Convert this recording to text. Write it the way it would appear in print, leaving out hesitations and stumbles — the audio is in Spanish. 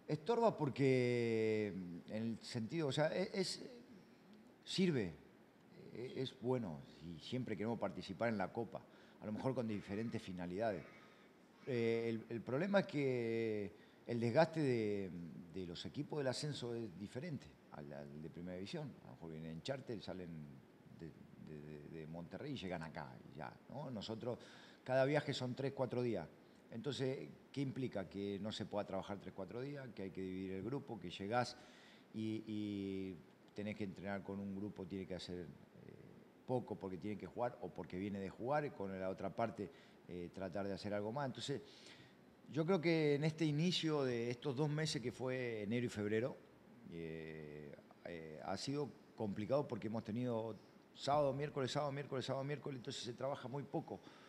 Estorba porque, en el sentido, o sea, sirve, es bueno, y siempre queremos participar en la Copa, a lo mejor con diferentes finalidades. El problema es que el desgaste de los equipos del ascenso es diferente al de Primera División. A lo mejor vienen en charter, salen de Monterrey y llegan acá, y ya, ¿no? Nosotros, cada viaje son 3 4 días. Entonces, ¿qué implica? Que no se pueda trabajar 3 4 días, que hay que dividir el grupo, que llegás y tenés que entrenar con un grupo, tiene que hacer poco porque tiene que jugar o porque viene de jugar, y con la otra parte tratar de hacer algo más. Entonces, yo creo que en este inicio de estos 2 meses que fue enero y febrero, eh, ha sido complicado porque hemos tenido sábado, miércoles, sábado, miércoles, sábado, miércoles, entonces se trabaja muy poco.